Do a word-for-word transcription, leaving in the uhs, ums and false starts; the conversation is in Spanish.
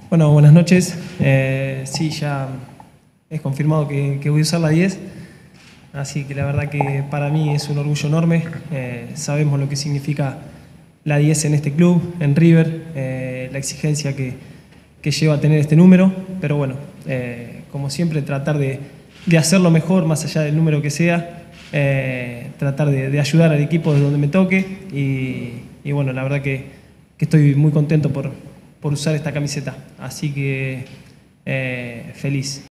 Bueno, buenas noches. Eh, sí, ya es confirmado que, que voy a usar la diez, así que la verdad que para mí es un orgullo enorme. Eh, sabemos lo que significa la diez en este club, en River, eh, la exigencia que, que lleva a tener este número, pero bueno, eh, como siempre tratar de, de hacerlo mejor más allá del número que sea, eh, tratar de, de ayudar al equipo desde donde me toque y, y bueno, la verdad que, que estoy muy contento por por usar esta camiseta, así que eh, feliz.